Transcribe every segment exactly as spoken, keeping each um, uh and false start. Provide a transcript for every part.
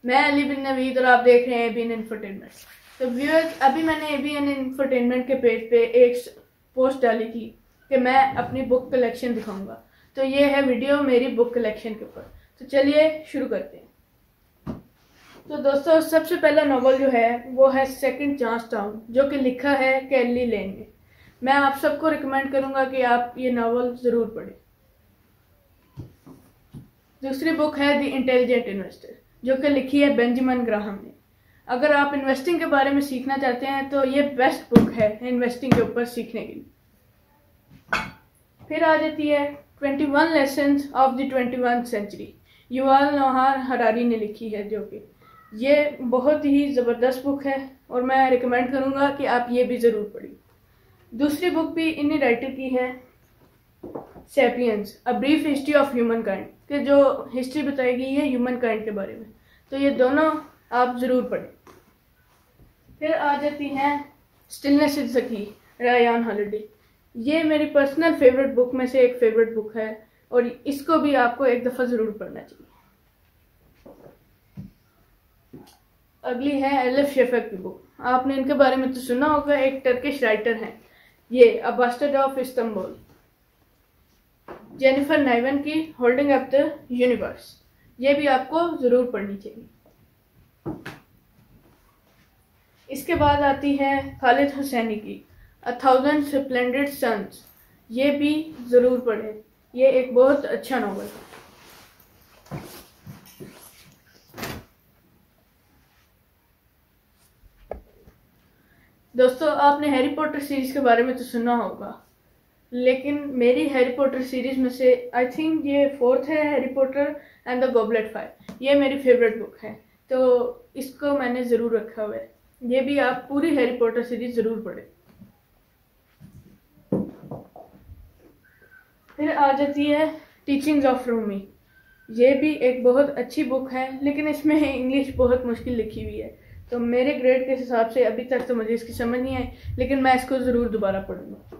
मैं अली बिन नवीद और आप देख रहे हैं एबीएन इंफोटेनमेंट। तो व्यूअर्स, अभी मैंने एबीएन इंफोटेनमेंट के पेज पे एक पोस्ट डाली थी कि मैं अपनी बुक कलेक्शन दिखाऊंगा। तो ये है वीडियो मेरी बुक कलेक्शन के ऊपर। तो चलिए शुरू करते हैं। तो दोस्तों, सबसे पहला नावल जो है वो है सेकंड चांस टाउन, जो कि लिखा है कैली लेन ने। मैं आप सबको रिकमेंड करूंगा कि आप ये नावल ज़रूर पढ़ें। दूसरी बुक है द इंटेलिजेंट इन्वेस्टर, जो कि लिखी है बेंजामिन ग्राहम ने। अगर आप इन्वेस्टिंग के बारे में सीखना चाहते हैं तो ये बेस्ट बुक है इन्वेस्टिंग के ऊपर सीखने के लिए। फिर आ जाती है twenty one lessons of the twenty one century, Yuval Noah Harari ने लिखी है, जो कि ये बहुत ही ज़बरदस्त बुक है और मैं रिकमेंड करूँगा कि आप ये भी ज़रूर पढ़िए। दूसरी बुक भी इन्हीं राइटर की है, Sapiens a brief history of humankind, कि जो हिस्ट्री बताई गई है ह्यूमन काइंड के बारे में। तो ये दोनों आप ज़रूर पढ़ें। फिर आ जाती हैं stillness is the key, Rayan holiday. ये मेरी पर्सनल फेवरेट बुक में से एक फेवरेट बुक है और इसको भी आपको एक दफ़ा ज़रूर पढ़ना चाहिए। अगली है एलिफ शेफक की बुक। आपने इनके बारे में तो सुना होगा, एक टर्किश राइटर हैं ये, a bastard of Istanbul. Jennifer Niven की होल्डिंग अप द यूनिवर्स, ये भी आपको ज़रूर पढ़नी चाहिए। इसके बाद आती है खालिद हुसैनी की अ थाउजेंड स्प्लेंडेड सन्स, ये भी ज़रूर पढ़ें, ये एक बहुत अच्छा नॉवल है। दोस्तों, आपने हैरी पॉटर सीरीज़ के बारे में तो सुना होगा, लेकिन मेरी हैरी पॉटर सीरीज़ में से आई थिंक ये फोर्थ है, Harry Potter and the goblet fire. ये मेरी फेवरेट बुक है, तो इसको मैंने ज़रूर रखा हुआ है। ये भी आप पूरी हैरी पॉटर सीरीज़ ज़रूर पढ़ें। फिर आ जाती है टीचिंग्स ऑफ रूमी। ये भी एक बहुत अच्छी बुक है, लेकिन इसमें इंग्लिश बहुत मुश्किल लिखी हुई है, तो मेरे ग्रेड के हिसाब से अभी तक तो मुझे इसकी समझ नहीं आई, लेकिन मैं इसको ज़रूर दोबारा पढ़ूंगा।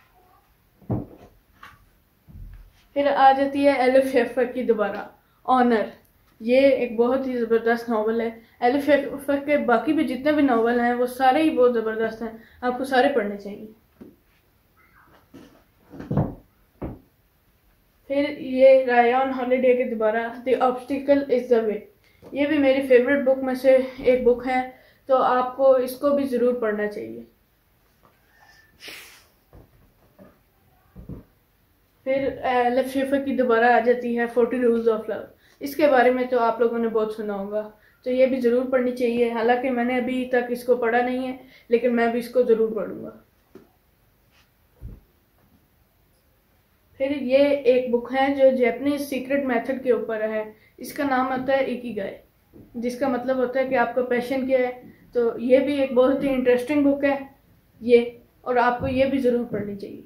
फिर आ जाती है एलिफ शेफक की दोबारा ऑनर। ये एक बहुत ही ज़बरदस्त नावल है। एलिफ शेफक के बाकी भी जितने भी नावल हैं वो सारे ही बहुत ज़बरदस्त हैं, आपको सारे पढ़ने चाहिए। फिर ये रायान हॉलिडे के दोबारा the obstacle is the way, ये भी मेरी फेवरेट बुक में से एक बुक है, तो आपको इसको भी ज़रूर पढ़ना चाहिए। फिर एलिफ शेफक की दोबारा आ जाती है फोर्टी रूल्स ऑफ लव। इसके बारे में तो आप लोगों ने बहुत सुना होगा, तो ये भी ज़रूर पढ़नी चाहिए। हालांकि मैंने अभी तक इसको पढ़ा नहीं है, लेकिन मैं भी इसको ज़रूर पढ़ूंगा। फिर ये एक बुक है जो जापानीज सीक्रेट मेथड के ऊपर है। इसका नाम होता है इकिगाई, जिसका मतलब होता है कि आपका पैशन क्या है। तो ये भी एक बहुत ही इंटरेस्टिंग बुक है ये, और आपको ये भी ज़रूर पढ़नी चाहिए।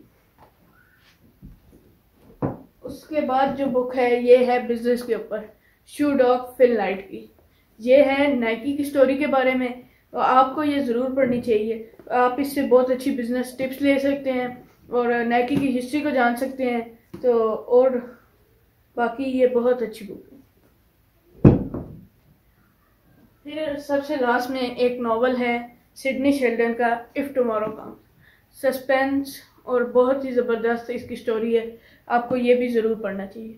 उसके बाद जो बुक है ये है बिजनेस के ऊपर, शू डॉग फिल नाइट की। ये है नाइकी की स्टोरी के बारे में, तो आपको ये ज़रूर पढ़नी चाहिए। आप इससे बहुत अच्छी बिजनेस टिप्स ले सकते हैं और नाइकी की हिस्ट्री को जान सकते हैं। तो और बाकी ये बहुत अच्छी बुक है। फिर सबसे लास्ट में एक नावल है सिडनी शेल्डन का इफ़ टुमारो कम्स। सस्पेंस और बहुत ही ज़बरदस्त इसकी स्टोरी है, आपको ये भी ज़रूर पढ़ना चाहिए।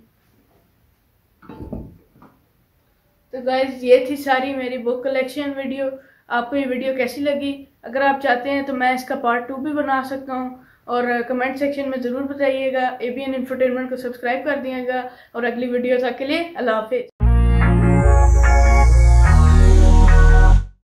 तो गाइज, ये थी सारी मेरी बुक कलेक्शन वीडियो। आपको ये वीडियो कैसी लगी? अगर आप चाहते हैं तो मैं इसका पार्ट टू भी बना सकता हूँ, और कमेंट सेक्शन में ज़रूर बताइएगा। एबीएन इंफोटेनमेंट को सब्सक्राइब कर दीजिएगा, और अगली वीडियो तक के लिए अल्लाह हाफिज़।